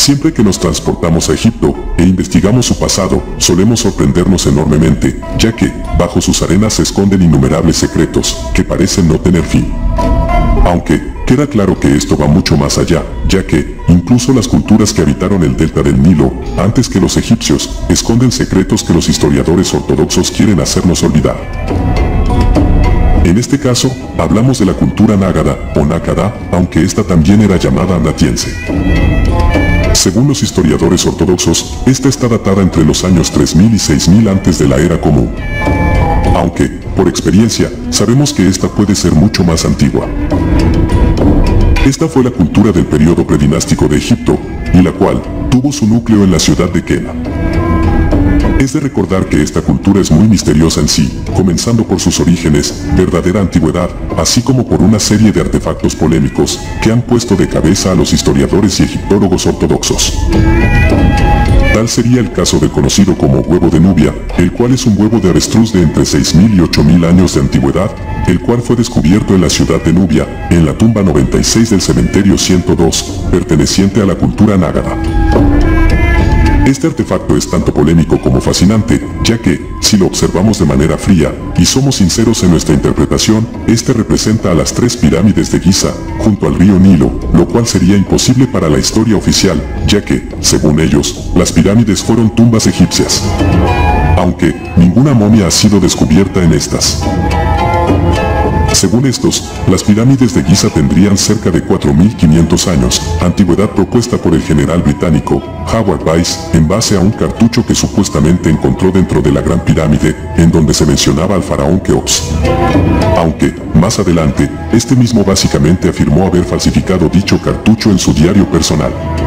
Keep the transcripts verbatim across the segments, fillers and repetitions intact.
Siempre que nos transportamos a Egipto e investigamos su pasado, solemos sorprendernos enormemente, ya que, bajo sus arenas se esconden innumerables secretos, que parecen no tener fin. Aunque, queda claro que esto va mucho más allá, ya que, incluso las culturas que habitaron el delta del Nilo, antes que los egipcios, esconden secretos que los historiadores ortodoxos quieren hacernos olvidar. En este caso, hablamos de la cultura nágada, o nácada, aunque esta también era llamada anatiense. Según los historiadores ortodoxos, esta está datada entre los años tres mil y seis mil antes de la era común. Aunque, por experiencia, sabemos que esta puede ser mucho más antigua. Esta fue la cultura del periodo predinástico de Egipto, y la cual tuvo su núcleo en la ciudad de Kena. Es de recordar que esta cultura es muy misteriosa en sí, comenzando por sus orígenes, verdadera antigüedad, así como por una serie de artefactos polémicos que han puesto de cabeza a los historiadores y egiptólogos ortodoxos. Tal sería el caso del conocido como huevo de Nubia, el cual es un huevo de avestruz de entre seis mil y ocho mil años de antigüedad, el cual fue descubierto en la ciudad de Nubia, en la tumba noventa y seis del cementerio ciento dos, perteneciente a la cultura nágada. Este artefacto es tanto polémico como fascinante, ya que, si lo observamos de manera fría, y somos sinceros en nuestra interpretación, este representa a las tres pirámides de Giza, junto al río Nilo, lo cual sería imposible para la historia oficial, ya que, según ellos, las pirámides fueron tumbas egipcias. Aunque, ninguna momia ha sido descubierta en estas. Según estos, las pirámides de Giza tendrían cerca de cuatro mil quinientos años, antigüedad propuesta por el general británico Howard Vyse, en base a un cartucho que supuestamente encontró dentro de la Gran Pirámide, en donde se mencionaba al faraón Keops. Aunque, más adelante, este mismo básicamente afirmó haber falsificado dicho cartucho en su diario personal.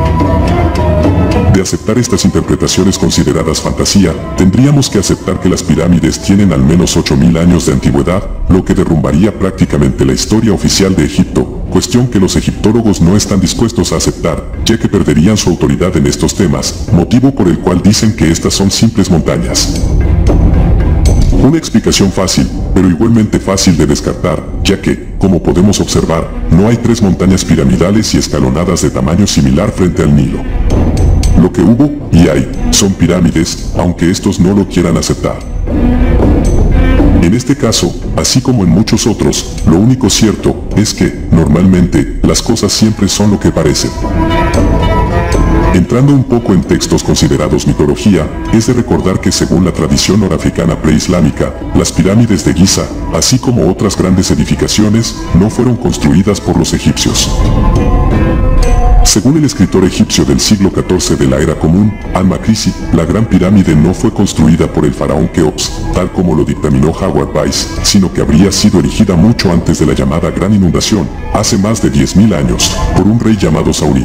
De aceptar estas interpretaciones consideradas fantasía, tendríamos que aceptar que las pirámides tienen al menos ocho mil años de antigüedad, lo que derrumbaría prácticamente la historia oficial de Egipto, cuestión que los egiptólogos no están dispuestos a aceptar, ya que perderían su autoridad en estos temas, motivo por el cual dicen que estas son simples montañas. Una explicación fácil, pero igualmente fácil de descartar, ya que, como podemos observar, no hay tres montañas piramidales y escalonadas de tamaño similar frente al Nilo. Lo que hubo, y hay, son pirámides, aunque estos no lo quieran aceptar. En este caso, así como en muchos otros, lo único cierto es que, normalmente, las cosas siempre son lo que parecen. Entrando un poco en textos considerados mitología, es de recordar que según la tradición norafricana preislámica, las pirámides de Giza, así como otras grandes edificaciones, no fueron construidas por los egipcios. Según el escritor egipcio del siglo catorce de la era común, Al-Makrisi, la Gran Pirámide no fue construida por el faraón Keops, tal como lo dictaminó Howard Vyse, sino que habría sido erigida mucho antes de la llamada Gran Inundación, hace más de diez mil años, por un rey llamado Saurid.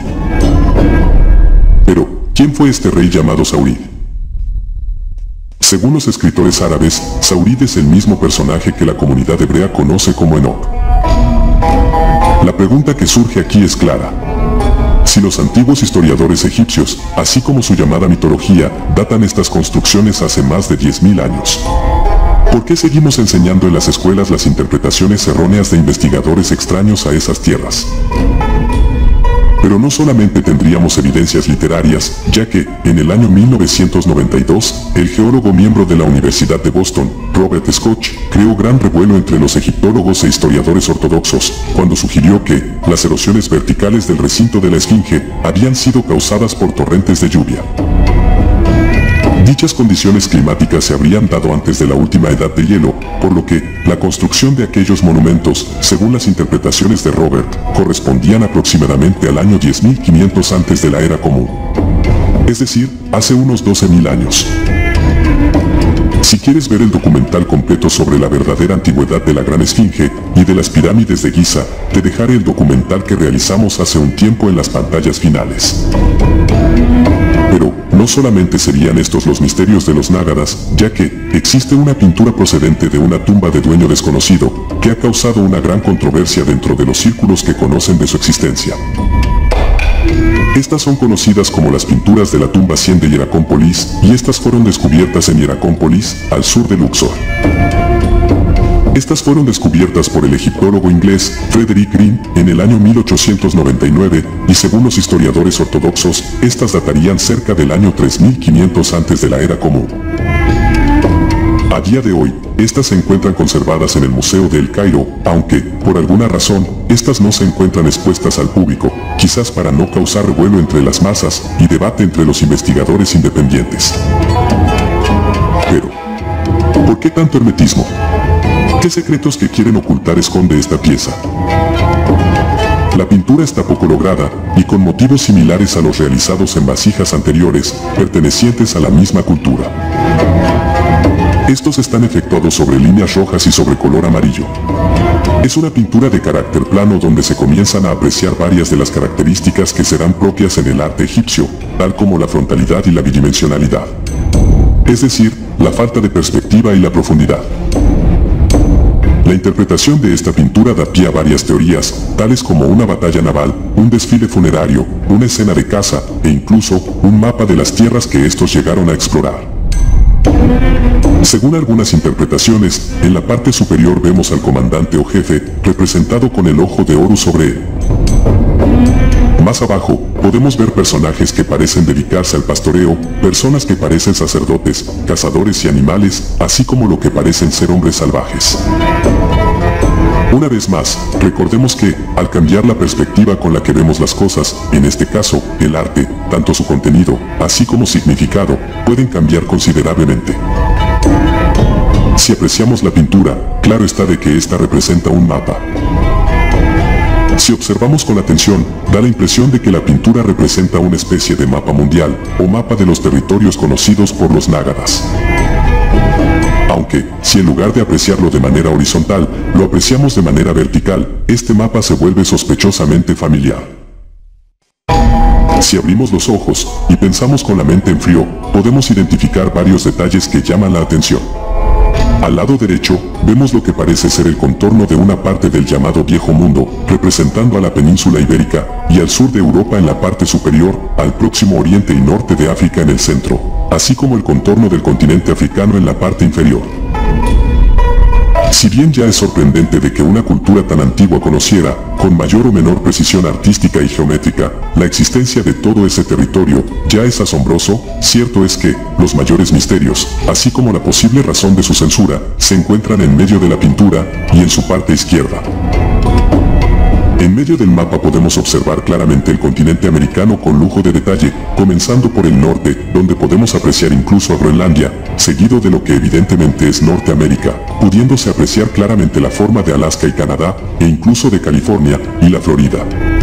Pero, ¿quién fue este rey llamado Saurid? Según los escritores árabes, Saurid es el mismo personaje que la comunidad hebrea conoce como Enoch. La pregunta que surge aquí es clara. Si los antiguos historiadores egipcios, así como su llamada mitología, datan estas construcciones hace más de diez mil años, ¿por qué seguimos enseñando en las escuelas las interpretaciones erróneas de investigadores extraños a esas tierras? Pero no solamente tendríamos evidencias literarias, ya que, en el año mil novecientos noventa y dos, el geólogo miembro de la Universidad de Boston, Robert Schoch, creó gran revuelo entre los egiptólogos e historiadores ortodoxos, cuando sugirió que las erosiones verticales del recinto de la Esfinge habían sido causadas por torrentes de lluvia. Dichas condiciones climáticas se habrían dado antes de la última edad de hielo, por lo que la construcción de aquellos monumentos, según las interpretaciones de Robert, correspondían aproximadamente al año diez mil quinientos antes de la era común. Es decir, hace unos doce mil años. Si quieres ver el documental completo sobre la verdadera antigüedad de la Gran Esfinge y de las pirámides de Giza, te dejaré el documental que realizamos hace un tiempo en las pantallas finales. Pero, no solamente serían estos los misterios de los nágadas, ya que existe una pintura procedente de una tumba de dueño desconocido, que ha causado una gran controversia dentro de los círculos que conocen de su existencia. Estas son conocidas como las pinturas de la tumba cien de Hieracómpolis, y estas fueron descubiertas en Hieracómpolis, al sur de Luxor. Estas fueron descubiertas por el egiptólogo inglés Frederick Green en el año mil ochocientos noventa y nueve, y según los historiadores ortodoxos, estas datarían cerca del año tres mil quinientos antes de la era común. A día de hoy, estas se encuentran conservadas en el Museo de El Cairo, aunque, por alguna razón, estas no se encuentran expuestas al público, quizás para no causar revuelo entre las masas y debate entre los investigadores independientes. Pero, ¿por qué tanto hermetismo? ¿Qué secretos que quieren ocultar esconde esta pieza? La pintura está poco lograda, y con motivos similares a los realizados en vasijas anteriores, pertenecientes a la misma cultura. Estos están efectuados sobre líneas rojas y sobre color amarillo. Es una pintura de carácter plano donde se comienzan a apreciar varias de las características que serán propias en el arte egipcio, tal como la frontalidad y la bidimensionalidad. Es decir, la falta de perspectiva y la profundidad. La interpretación de esta pintura da pie a varias teorías, tales como una batalla naval, un desfile funerario, una escena de caza, e incluso, un mapa de las tierras que estos llegaron a explorar. Según algunas interpretaciones, en la parte superior vemos al comandante o jefe, representado con el ojo de Horus sobre él. Más abajo, podemos ver personajes que parecen dedicarse al pastoreo, personas que parecen sacerdotes, cazadores y animales, así como lo que parecen ser hombres salvajes. Una vez más, recordemos que, al cambiar la perspectiva con la que vemos las cosas, en este caso, el arte, tanto su contenido, así como significado, pueden cambiar considerablemente. Si apreciamos la pintura, claro está de que esta representa un mapa. Si observamos con atención, da la impresión de que la pintura representa una especie de mapa mundial, o mapa de los territorios conocidos por los nágadas. Aunque, si en lugar de apreciarlo de manera horizontal, lo apreciamos de manera vertical, este mapa se vuelve sospechosamente familiar. Si abrimos los ojos, y pensamos con la mente en frío, podemos identificar varios detalles que llaman la atención. Al lado derecho, vemos lo que parece ser el contorno de una parte del llamado Viejo Mundo, representando a la península ibérica, y al sur de Europa en la parte superior, al Próximo Oriente y norte de África en el centro, así como el contorno del continente africano en la parte inferior. Si bien ya es sorprendente de que una cultura tan antigua conociera, con mayor o menor precisión artística y geométrica, la existencia de todo ese territorio, ya es asombroso, cierto es que, los mayores misterios, así como la posible razón de su censura, se encuentran en medio de la pintura, y en su parte izquierda. En medio del mapa podemos observar claramente el continente americano con lujo de detalle, comenzando por el norte, donde podemos apreciar incluso a Groenlandia, seguido de lo que evidentemente es Norteamérica, pudiéndose apreciar claramente la forma de Alaska y Canadá, e incluso de California y la Florida.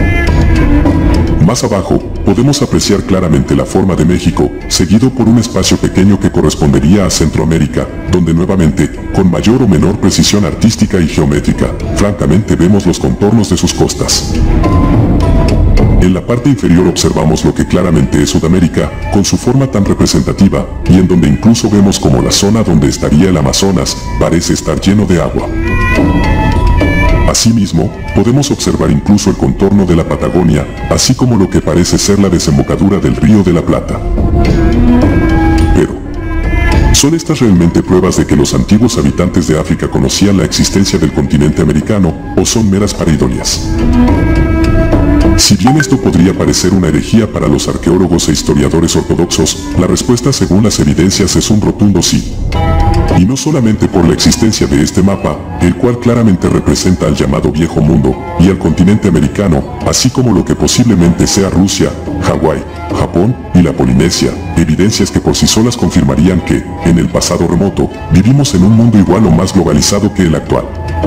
Más abajo, podemos apreciar claramente la forma de México, seguido por un espacio pequeño que correspondería a Centroamérica, donde nuevamente, con mayor o menor precisión artística y geométrica, francamente vemos los contornos de sus costas. En la parte inferior observamos lo que claramente es Sudamérica, con su forma tan representativa, y en donde incluso vemos como la zona donde estaría el Amazonas, parece estar lleno de agua. Asimismo, podemos observar incluso el contorno de la Patagonia, así como lo que parece ser la desembocadura del Río de la Plata. Pero, ¿son estas realmente pruebas de que los antiguos habitantes de África conocían la existencia del continente americano, o son meras pareidolias? Si bien esto podría parecer una herejía para los arqueólogos e historiadores ortodoxos, la respuesta según las evidencias es un rotundo sí. Y no solamente por la existencia de este mapa, el cual claramente representa al llamado Viejo Mundo, y al continente americano, así como lo que posiblemente sea Rusia, Hawái, Japón y la Polinesia, evidencias que por sí solas confirmarían que, en el pasado remoto, vivimos en un mundo igual o más globalizado que el actual.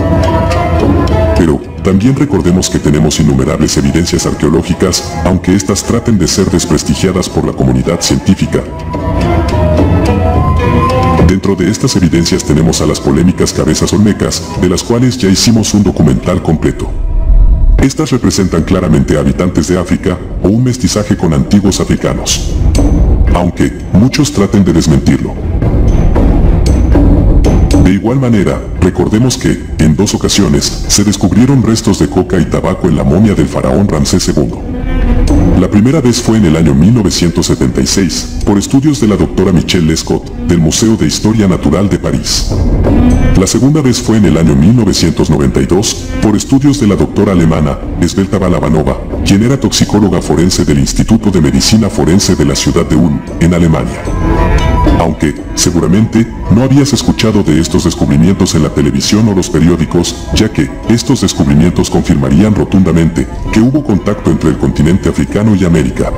Pero, también recordemos que tenemos innumerables evidencias arqueológicas, aunque éstas traten de ser desprestigiadas por la comunidad científica. Dentro de estas evidencias tenemos a las polémicas cabezas olmecas, de las cuales ya hicimos un documental completo. Estas representan claramente a habitantes de África, o un mestizaje con antiguos africanos. Aunque, muchos traten de desmentirlo. De igual manera, recordemos que, en dos ocasiones, se descubrieron restos de coca y tabaco en la momia del faraón Ramsés segundo. La primera vez fue en el año mil novecientos setenta y seis, por estudios de la doctora Michelle Lescott, del Museo de Historia Natural de París. La segunda vez fue en el año mil novecientos noventa y dos, por estudios de la doctora alemana, Svelta Balabanova, quien era toxicóloga forense del Instituto de Medicina Forense de la ciudad de Ulm, en Alemania. Aunque, seguramente, no habías escuchado de estos descubrimientos en la televisión o los periódicos, ya que, estos descubrimientos confirmarían rotundamente, que hubo contacto entre el continente africano y América.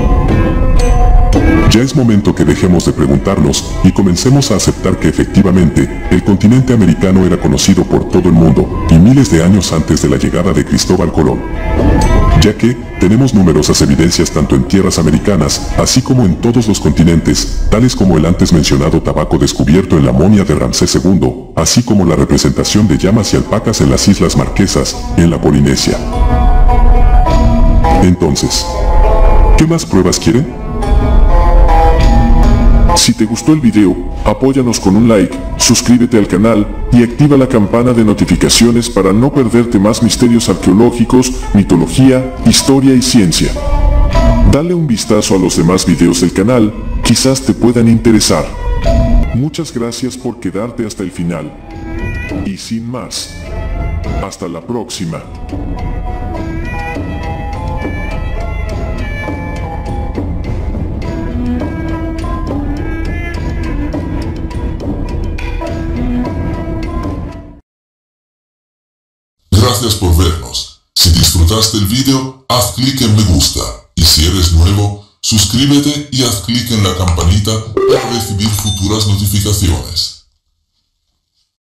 Ya es momento que dejemos de preguntarnos, y comencemos a aceptar que efectivamente, el continente americano era conocido por todo el mundo, y miles de años antes de la llegada de Cristóbal Colón. Ya que, tenemos numerosas evidencias tanto en tierras americanas, así como en todos los continentes, tales como el antes mencionado tabaco descubierto en la momia de Ramsés segundo, así como la representación de llamas y alpacas en las Islas Marquesas, en la Polinesia. Entonces, ¿qué más pruebas quieren? Si te gustó el video, apóyanos con un like, suscríbete al canal, y activa la campana de notificaciones para no perderte más misterios arqueológicos, mitología, historia y ciencia. Dale un vistazo a los demás videos del canal, quizás te puedan interesar. Muchas gracias por quedarte hasta el final. Y sin más, hasta la próxima. Gracias por vernos. Si disfrutaste el video, haz clic en me gusta. Y si eres nuevo, suscríbete y haz clic en la campanita para recibir futuras notificaciones.